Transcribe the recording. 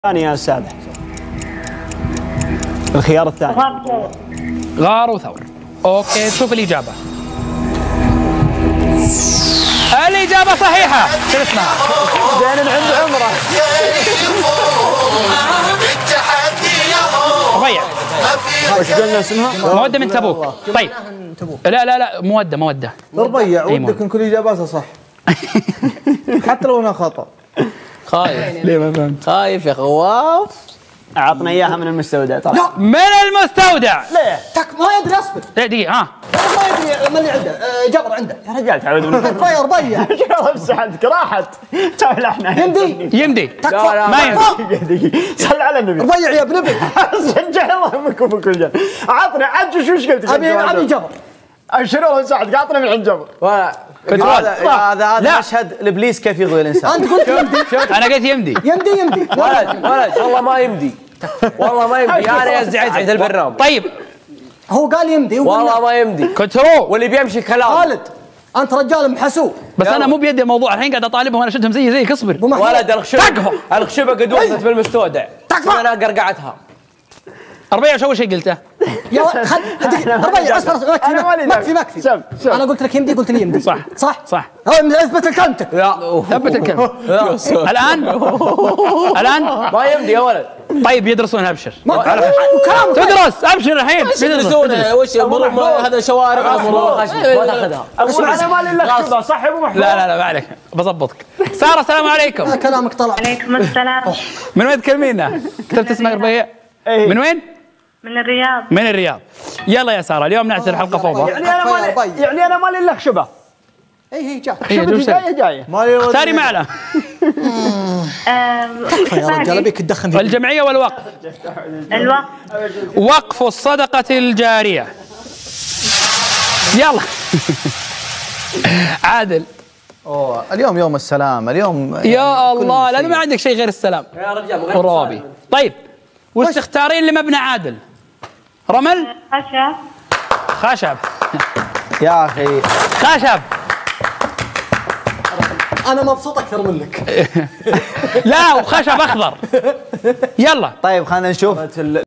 الثاني يا سادة. الخيار الثاني غار وثور. اوكي شوف الإجابة. الإجابة صحيحة. شو اسمها؟ زين عند عمره. ربيع. وش قلنا اسمها؟ مودة من تبوك. طيب. لا مودة. ربيع ودك ان كل اجاباتها صح. حتى لو انها خطأ. خايف. ليه ما فهمت؟ خايف يا خواف. اعطنا اياها من المستودع ترى. لا من المستودع. ليه؟ ما يدري اصبر. دقيقة ما يدري من اللي عنده جبر عنده. يا رجال تعود من ربيع. امسح عندك راحت. تعال احنا يمدي. لا ما يمدي. صل على النبي. ربيع يا ابن ابن. سجل الله امك وامك الرجال. عطنا عجز وش قلت؟ ابي جبر. ابشر الله يساعدك اعطنا من عند جبر. هذا مشهد الابليس كيف يغوي الانسان. انت قلت يمدي. انا قلت يمدي. يمدي. ولد والله ما يمدي. والله ما يمدي. انا ازعج البرنامج. طيب هو قال يمدي. والله ما يمدي. كنترول. واللي بيمشي كلام. خالد انت رجال محسوب. بس انا مو بيدي الموضوع الحين قاعد اطالبهم وانا شدهم زيك اصبر. ولد الخشبه قد وصلت بالمستودع. انا قرقعتها. ربيع شو اول شيء قلته؟ يا ربيع اصبر مكفي. انا قلت لك يمدي قلت لي يمدي. صح. اثبت كلمتك. ثبت الكلمة. الآن ما يمدي يا ولد. طيب يدرسون ابشر. تدرس ابشر الحين. يدرسون وش هذا شوارع مرور خشب ما تاخذها. انا مالي الا خشبه صح يا ابو محمود. لا ما عليك بضبطك. سارة السلام عليكم. كلامك طلع. عليكم السلام. من وين تكلمينا؟ كتبت اسمك ربيع؟ من وين؟ من الرياض. يلا يا سارة اليوم نعتبر حلقة فوضى. يعني انا مالي الا خشبه. اي جاء. جايه. اختاري معنا. يا رجال ابيك تدخن. الجمعية والوقف. الوقف. وقف الصدقة الجارية. يلا. عادل. اليوم يوم السلام. اليوم يا الله لأنه ما عندك شيء غير السلام يا رجال والروابي. طيب وش تختارين لمبنى عادل؟ رمل؟ خشب. يا اخي خشب. انا مبسوط اكثر منك. لا وخشب اخضر. يلا طيب خلينا نشوف